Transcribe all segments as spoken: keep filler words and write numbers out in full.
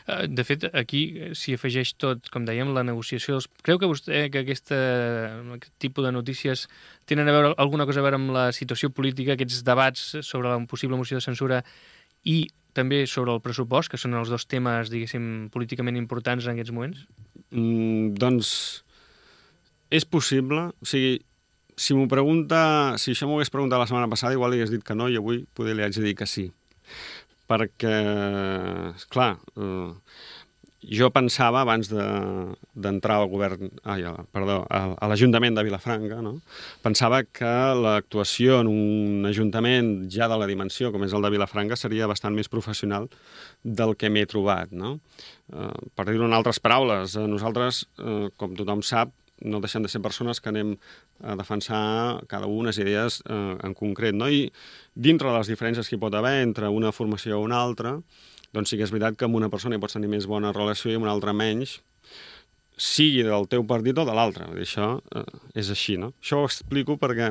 De fet, aquí s'hi afegeix tot, com dèiem, la negociació. Creu que vostè que aquesta, aquest tipus de notícies tenen a veure, alguna cosa a veure amb la situació política, aquests debats sobre la possible moció de censura i també sobre el pressupost, que són els dos temes, diguéssim, políticament importants en aquests moments? Mm, doncs és possible. O sigui, si m'ho pregunta, si això m'ho hagués preguntat la setmana passada, igual li hagués dit que no i avui poder li haig de dir que sí. Perquè, esclar, eh, jo pensava, abans d'entrar al govern, ai, perdó, a l'Ajuntament de Vilafranca, no? Pensava que l'actuació en un ajuntament ja de la dimensió, com és el de Vilafranca, seria bastant més professional del que m'he trobat, no? Eh, per dir-ho en altres paraules, nosaltres, eh, com tothom sap, no deixem de ser persones que anem a defensar cada una unes idees eh, en concret, no? I dintre de les diferències que hi pot haver entre una formació o una altra, doncs sí que és veritat que amb una persona hi pots tenir més bona relació i amb una altra menys, sigui del teu partit o de l'altre. Això eh, és així, no? Això ho explico perquè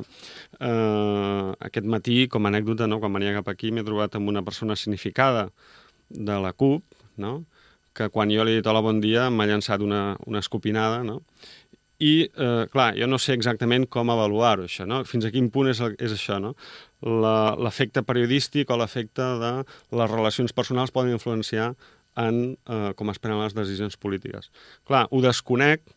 eh, aquest matí, com a anècdota, no? Quan venia cap aquí, m'he trobat amb una persona significada de la CUP, no? Que quan jo li he dit hola, bon dia, m'ha llançat una, una escopinada, no? I, eh, clar, jo no sé exactament com avaluar-ho, això, no? Fins a quin punt és, el, és això, no? L'efecte periodístic o l'efecte de les relacions personals poden influenciar en eh, com es prenen les decisions polítiques. Clar, ho desconec,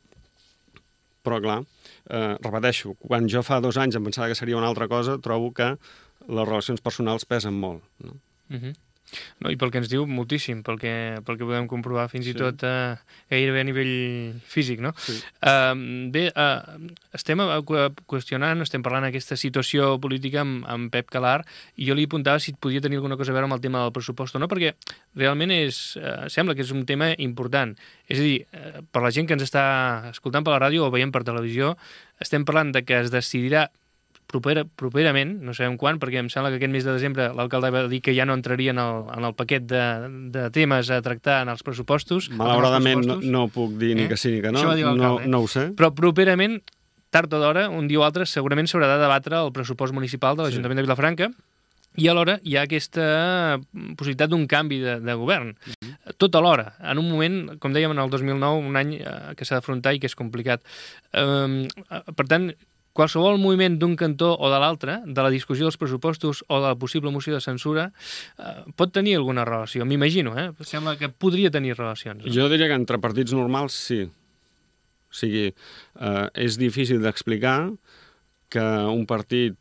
però clar, eh, repeteixo, quan jo fa dos anys em pensava que seria una altra cosa, trobo que les relacions personals pesen molt, no? Mhm. No, i pel que ens diu, moltíssim, pel que, pel que podem comprovar fins i sí. tot eh, gairebé a nivell físic, no? Sí. Uh, bé, uh, estem qüestionant, estem parlant d'aquesta situació política amb, amb Pep Calar, i jo li apuntava si podia tenir alguna cosa a veure amb el tema del pressupost o no, perquè realment és, uh, sembla que és un tema important. És a dir, uh, per la gent que ens està escoltant per la ràdio o veient per televisió, estem parlant de que es decidirà Propera, properament, no sabem quan, perquè em sembla que aquest mes de desembre l'alcalde va dir que ja no entraria en el, en el paquet de, de temes a tractar en els pressupostos. Malauradament no, no puc dir ni eh? que sí ni que no, no, no ho sé. Però properament, tard o d'hora, un dia o altre, segurament s'haurà de debatre el pressupost municipal de l'Ajuntament sí. de Vilafranca, i alhora hi ha aquesta possibilitat d'un canvi de, de govern. Mm-hmm. Tot alhora, en un moment, com dèiem, en el dos mil nou, un any eh, que s'ha d'afrontar i que és complicat. Eh, per tant, qualsevol moviment d'un cantó o de l'altre, de la discussió dels pressupostos o de la possible moció de censura, eh, pot tenir alguna relació. M'imagino, eh? Sembla que podria tenir relacions. No? Jo diria que entre partits normals, sí. O sigui, eh, és difícil d'explicar que un partit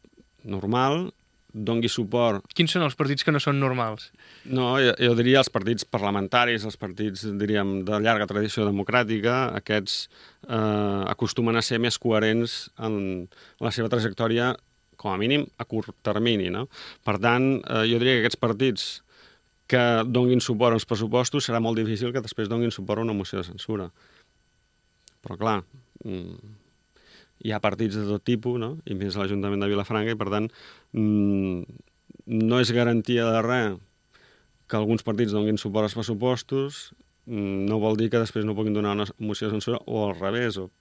normal dongui suport... Quins són els partits que no són normals? No, jo, jo diria els partits parlamentaris, els partits, diríem, de llarga tradició democràtica, aquests eh, acostumen a ser més coherents en la seva trajectòria, com a mínim, a curt termini, no? Per tant, eh, jo diria que aquests partits que donguin suport als pressupostos serà molt difícil que després donguin suport a una moció de censura. Però, clar... Mm, hi ha partits de tot tipus, no? I més l'Ajuntament de Vilafranca, i per tant mmm, no és garantia de res que alguns partits donin suport als pressupostos, mmm, no vol dir que després no puguin donar una moció de censura, o al revés, o...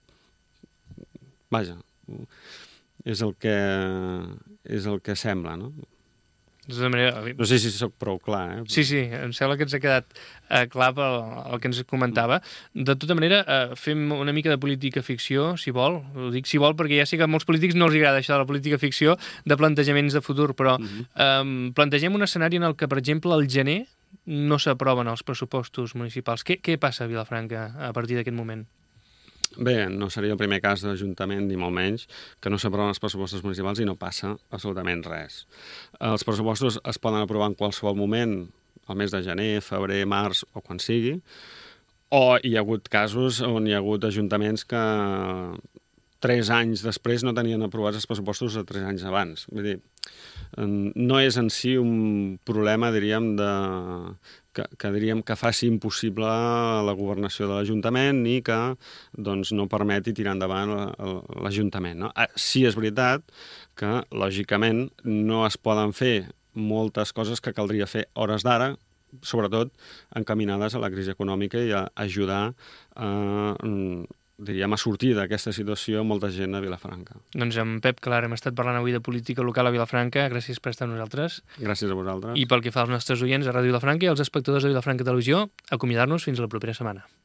Vaja, és el que, és el que sembla, no? De tota manera... No sé si sóc prou clar, eh? Sí, sí, em sembla que ens ha quedat eh, clar pel el que ens comentava. De tota manera, eh, fem una mica de política ficció, si vol. Ho dic si vol, perquè ja sé que a molts polítics no els agrada això de la política ficció, de plantejaments de futur, però uh-huh. eh, plantegem un escenari en el que, per exemple, al gener no s'aproven els pressupostos municipals. Què, què passa a Vilafranca a partir d'aquest moment? Bé, no seria el primer cas de l'Ajuntament, ni molt menys, que no s'aproven els pressupostos municipals i no passa absolutament res. Els pressupostos es poden aprovar en qualsevol moment, al mes de gener, febrer, març o quan sigui, o hi ha hagut casos on hi ha hagut ajuntaments que tres anys després no tenien aprovats els pressupostos de tres anys abans. Vull dir, no és en si un problema, diríem, de... Que, que diríem que faci impossible la governació de l'Ajuntament ni que doncs, no permeti tirar endavant l'Ajuntament. No? Sí, és veritat que, lògicament, no es poden fer moltes coses que caldria fer hores d'ara, sobretot encaminades a la crisi econòmica i a ajudar a, diríem, a sortir d'aquesta situació molta gent a Vilafranca. Doncs amb Pep Clar hem estat parlant avui de política local a Vilafranca. Gràcies per estar amb nosaltres. Gràcies a vosaltres. I pel que fa als nostres oients a Ràdio Vilafranca i als espectadors de Vilafranca Televisió, acomiadar-nos fins la propera setmana.